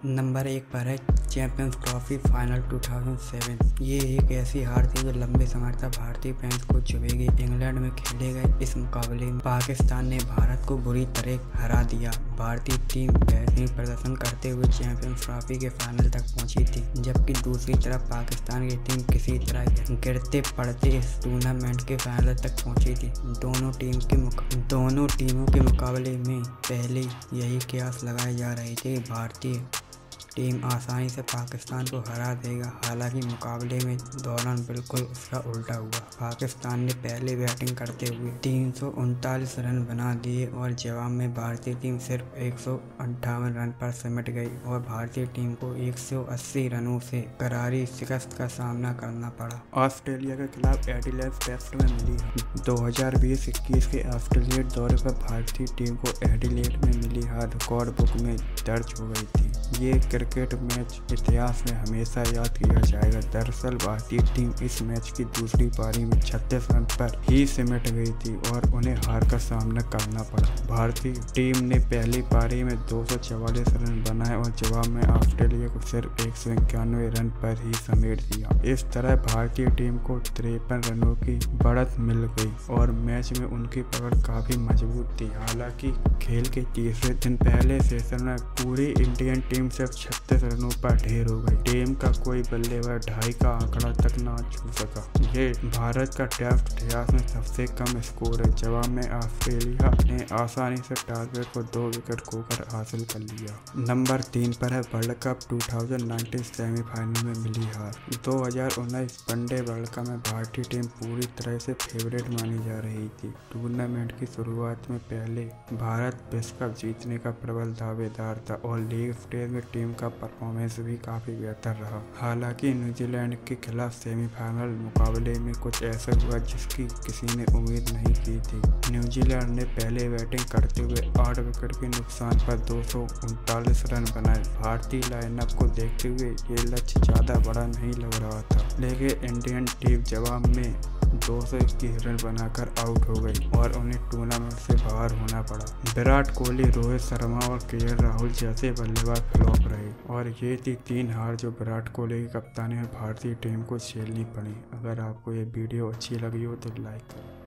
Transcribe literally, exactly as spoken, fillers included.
Number एक पर है चैंपियंस ट्रॉफी फाइनल दो हज़ार सात। ये एक ऐसी हार थी जो लंबे समय तक भारतीय फैंस को चुभेगी। इंग्लैंड में खेले गए इस मुकाबले में पाकिस्तान ने भारत को बुरी तरह हरा दिया। भारतीय टीम बेहतरीन प्रदर्शन करते हुए चैंपियंस ट्रॉफी के फाइनल तक पहुंची थी, जबकि दूसरी तरफ पाकिस्तान की टीम किसी तरह गिरते पड़ते इस टूर्नामेंट के फाइनल तक पहुंची थी। दोनों टीम के दोनों टीमों के मुकाबले में पहले यही कयास लगाए जा रहे थे भारतीय टीम आसानी से पाकिस्तान को हरा देगा। हालांकि मुकाबले में दौरान बिल्कुल उसका उल्टा हुआ। पाकिस्तान ने पहले बैटिंग करते हुए तीन सौ उनतालीस रन बना दिए और जवाब में भारतीय टीम सिर्फ एक सौ अंठावन रन पर सिमट गई और भारतीय टीम को एक सौ अस्सी रनों से करारी शिकस्त का सामना करना पड़ा। ऑस्ट्रेलिया के खिलाफ एडिलेड टेस्ट में मिली हार। दो हज़ार बीस इक्कीस के ऑस्ट्रेलिया दौरे पर भारतीय टीम को एडिलेड में मिली हार रिकॉर्ड बुक में दर्ज हो गई थी। ये क्रिकेट मैच इतिहास में हमेशा याद किया जाएगा। दरअसल भारतीय टीम इस मैच की दूसरी पारी में छत्तीस रन पर ही सिमट गई थी और उन्हें हार का सामना करना पड़ा। भारतीय टीम ने पहली पारी में दो सौ चवालीस रन बनाए और जवाब में ऑस्ट्रेलिया को सिर्फ एक सौ इक्यानवे रन पर ही समेट दिया। इस तरह भारतीय टीम को तिरपन रनों की बढ़त मिल गई और मैच में उनकी पकड़ काफी मजबूत थी। हालांकि खेल के तीसरे दिन पहले सेशन में पूरी इंडियन टीम सिर्फ छत्तीस रनों पर ढेर हो गई। टीम का कोई बल्लेबाज ढाई का आंकड़ा तक ना छू सका। ये भारत का टेस्ट इतिहास में सबसे कम स्कोर है। जवाब में ऑस्ट्रेलिया ने आसानी से टारगेट को दो विकेट खोकर हासिल कर लिया। नंबर तीन पर है वर्ल्ड कप दो हज़ार उन्नीस सेमीफाइनल में मिली हार। दो हज़ार उन्नीस वनडे वर्ल्ड कप में भारतीय टीम पूरी तरह से फेवरेट मानी जा रही थी। टूर्नामेंट की शुरुआत में पहले भारत विश्व कप जीतने का प्रबल दावेदार था और लीग स्टेज में टीम का परफॉर्मेंस भी काफी बेहतर रहा। हालांकि न्यूजीलैंड के खिलाफ सेमीफाइनल मुकाबले में कुछ ऐसा हुआ जिसकी किसी ने उम्मीद नहीं की थी। न्यूजीलैंड ने पहले बैटिंग करते हुए आठ विकेट के नुकसान पर दो सौ उनतालीस रन बनाए। भारतीय लाइनअप को देखते हुए ये लक्ष्य ज्यादा बड़ा नहीं लग रहा था, लेकिन इंडियन टीम जवाब में दो सौ इक्कीस रन बनाकर आउट हो गई और उन्हें टूर्नामेंट से बाहर होना पड़ा। विराट कोहली, रोहित शर्मा और के एल राहुल जैसे बल्लेबाज फ्लॉप रहे और ये थी तीन हार जो विराट कोहली की कप्तानी में भारतीय टीम को झेलनी पड़ी। अगर आपको ये वीडियो अच्छी लगी हो तो लाइक करें।